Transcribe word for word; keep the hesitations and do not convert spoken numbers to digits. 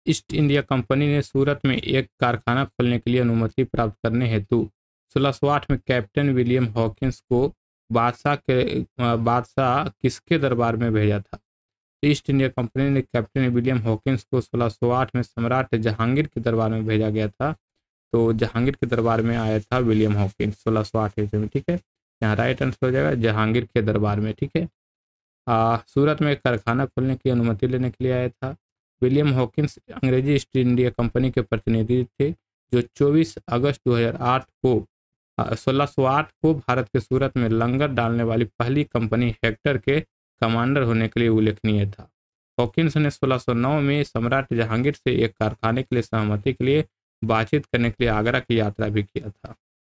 East India Company ने सूरत में एक कारखाना खोलने के लिए अनुमति प्राप्त करने हेतु सोलह सौ आठ में कैप्टन विलियम हॉकिंस को बादशाह के बादशाह किसके दरबार में भेजा था? ईस्ट इंडिया कंपनी ने कैप्टन विलियम हॉकिंस को सोलह सौ आठ में सम्राट जहांगीर के दरबार में भेजा गया था। तो जहांगीर के दरबार में आया था विलियम हॉकिंस सोलह सौ आठ ईस्वी में। ठीक है, यहाँ राइट आंसर हो जाएगा जहांगीर के दरबार में। ठीक है, आ, सूरत में एक कारखाना खोलने की अनुमति लेने के लिए आया था। विलियम हॉकिंस अंग्रेजी ईस्ट इंडिया कंपनी के प्रतिनिधि थे जो चौबीस अगस्त दो हज़ार आठ को सोलह सौ आठ को भारत के सूरत में लंगर डालने वाली पहली कंपनी हेक्टर के कमांडर होने के लिए उल्लेखनीय था। हॉकिंस ने सोलह सौ नौ में सम्राट जहांगीर से एक कारखाने के लिए सहमति के लिए बातचीत करने के लिए आगरा की यात्रा भी किया था।